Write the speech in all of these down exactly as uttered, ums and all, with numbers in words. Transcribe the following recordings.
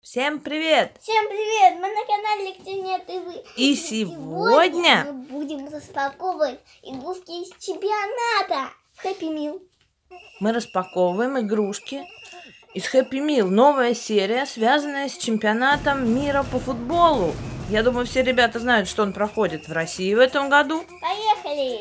Всем привет! Всем привет! Мы на канале Где нет и вы. И сегодня, сегодня мы будем распаковывать игрушки из чемпионата Happy Meal. Мы распаковываем игрушки из Happy Meal. Новая серия, связанная с чемпионатом мира по футболу. Я думаю, все ребята знают, что он проходит в России в этом году. Поехали!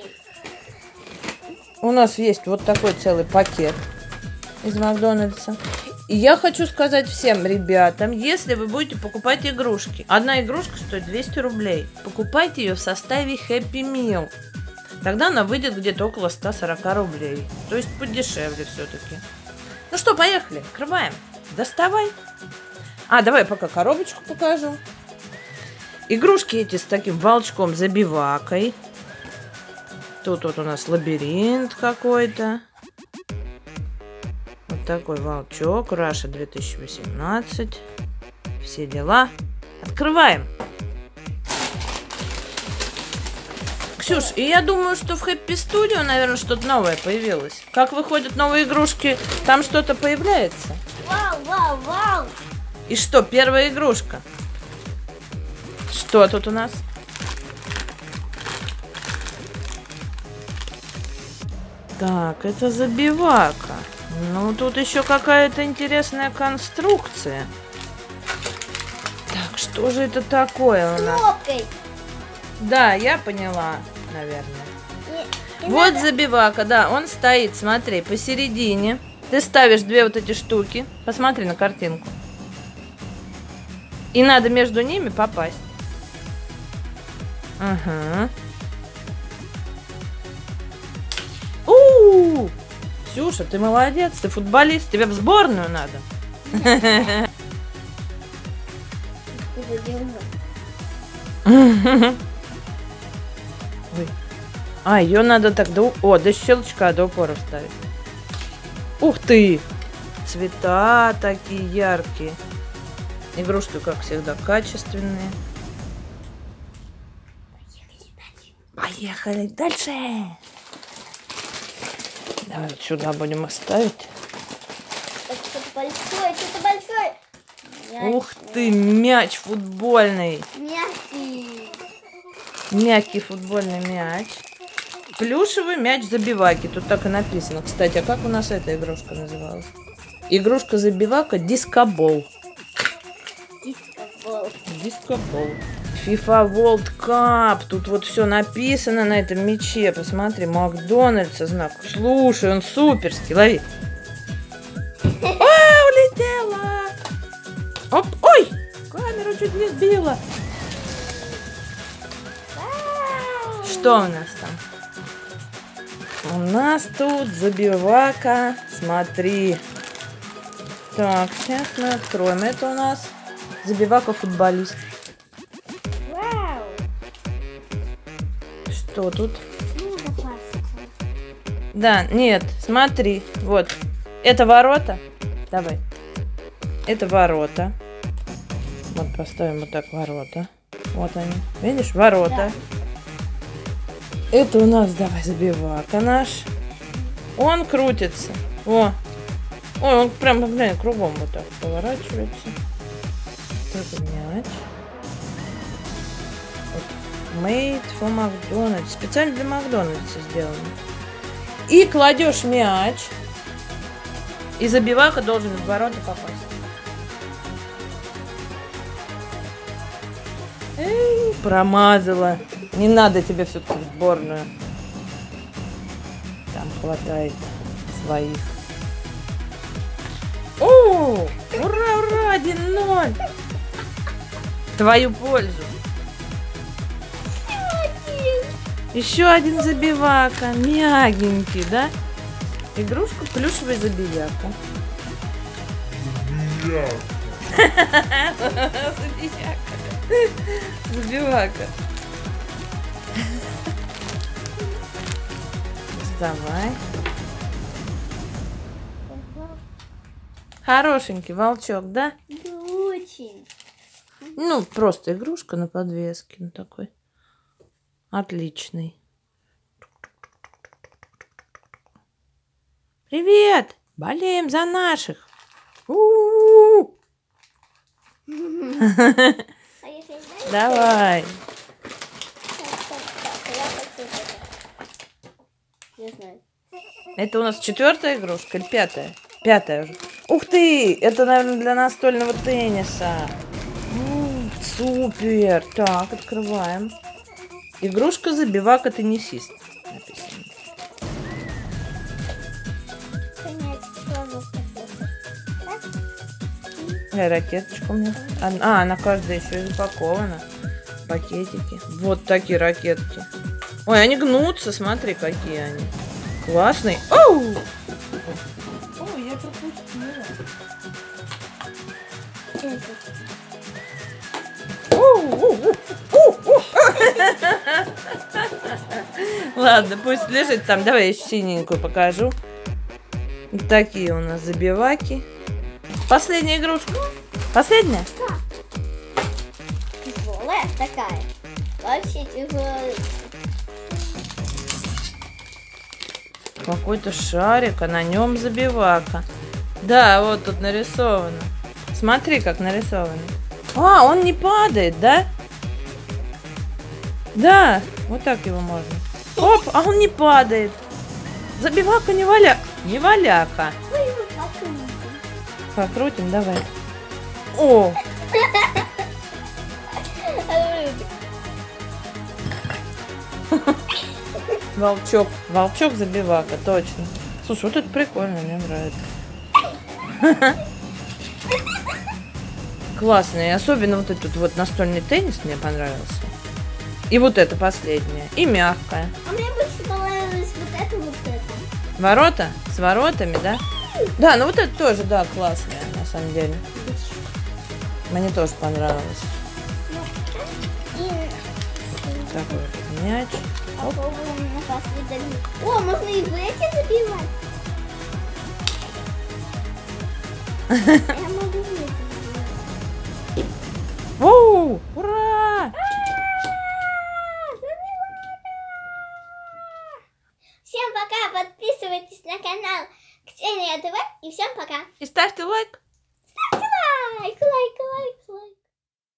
У нас есть вот такой целый пакет из Макдональдса. И я хочу сказать всем ребятам, если вы будете покупать игрушки, одна игрушка стоит двести рублей, покупайте ее в составе Happy Meal. Тогда она выйдет где-то около ста сорока рублей. То есть подешевле все-таки. Ну что, поехали, открываем. Доставай. А, давай пока коробочку покажу. Игрушки эти с таким волчком-забивакой. Тут вот у нас лабиринт какой-то. Вот такой волчок. Раша две тысячи восемнадцать. Все дела. Открываем. Ксюш, и я думаю, что в Happy Studio, наверное, что-то новое появилось. Как выходят новые игрушки, там что-то появляется. Вау, вау, вау! И что, первая игрушка? Что тут у нас? Так, это забивака. Ну, тут еще какая-то интересная конструкция. Так, что же это такое у нас? Кнопкой. Да, я поняла, наверное. Не, не Вот надо. забивака, да, он стоит, смотри, посередине. Ты ставишь две вот эти штуки. Посмотри на картинку. И надо между ними попасть. Ага. У-у-у! Ксюша, ты молодец, ты футболист, тебе в сборную надо. Ой. А, ее надо так до... О, до щелчка, до упора вставить. Ух ты! Цвета такие яркие. Игрушки, как всегда, качественные. Поехали дальше. Давай вот сюда будем оставить. Это что-то большое, что-то большое. Мяч. Ух ты, мяч футбольный. Мягкий. Мягкий футбольный мяч. Плюшевый мяч забиваки. Тут так и написано. Кстати, а как у нас эта игрушка называлась? Игрушка-забивака дискобол. Дискобол. Дискобол. FIFA World Cup. Тут вот все написано на этом мяче. Посмотри, Макдональдса знак. Слушай, он суперский. Лови. А, улетела. Оп, ой, камеру чуть не сбила. Что у нас там? У нас тут забивака. Смотри. Так, сейчас мы откроем. Это у нас забивака-футболист. Вау. Что тут? Ну, попасться. Да, нет, смотри. Вот. Это ворота. Давай. Это ворота. Вот поставим вот так ворота. Вот они. Видишь? Ворота. Да. Это у нас, давай, забивака наш. Он крутится. О. Ой, он прям, глянь, кругом вот так поворачивается. Это мяч. Вот. Made for McDonald's. Специально для Макдональдса сделано. И кладешь мяч. И забивака должен в ворота попасть. Эй, промазала. Не надо тебе все-таки в сборную. Там хватает своих. О, ура, ура, один ноль. В твою пользу. Еще один забивака. Мягенький, да? Игрушка плюшевая забивака. Забивака. Забивака. Давай. Хорошенький волчок, да? Да очень. Ну, просто игрушка на подвеске. Ну, такой. Отличный. Привет! Болеем за наших. У-у-у! А если не знаешь, Давай. так, так, так, я хочу это. Не знаю. Это у нас четвертая игрушка или пятая? Пятая уже. Ух ты! Это, наверное, для настольного тенниса. М, Супер! Так, открываем. Игрушка забивака-теннисист. Написано. Понять, сложно сказать. Так? Э, ракеточка у меня. А, а, она каждая еще и запакована. Пакетики. Вот такие ракетки. Ой, они гнутся, смотри, какие они. Классные. Оу! Ой, я пропустила. Ладно, пусть лежит там. Давай я еще синенькую покажу. Вот такие у нас забиваки. Последняя игрушка. Последняя? Тяжелая такая. Вообще тяжелая. Какой-то шарик, а на нем забивака. Да, вот тут нарисовано. Смотри, как нарисовано. А, он не падает, да? Да, вот так его можно. Оп, а он не падает. Забивака не валя... Не валяка. Ой, вот покрутим. Покрутим, давай. О, волчок. Волчок забивака, точно. Слушай, вот это прикольно, мне нравится. Классный. Особенно вот этот вот настольный теннис мне понравился. И вот это последнее. И мягкое. А мне больше понравилось вот это, вот это. Ворота? С воротами, да? Да, ну вот это тоже, да, классное, на самом деле. Мне тоже понравилось. И Такой вот мяч. попробуем на вас выдавить. О, можно и в эти забивать. Я могу в эти забивать. Воу! Ура! Всем пока, подписывайтесь на канал Ксения ТВ и всем пока. И ставьте лайк. Ставьте лайк, лайк, лайк.